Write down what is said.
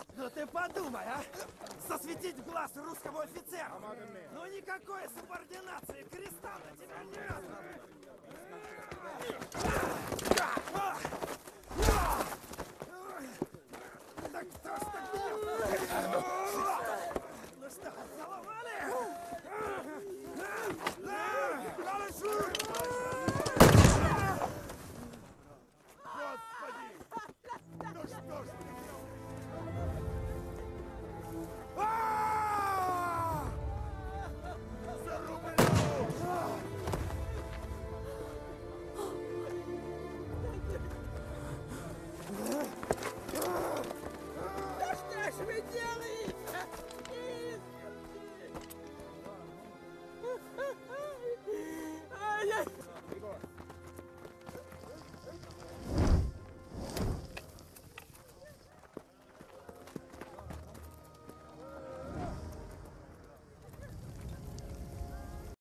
Ну ты подумай, а? Засветить в глаз русскому офицеру! Ну никакой субординации! Креста на тебя нет!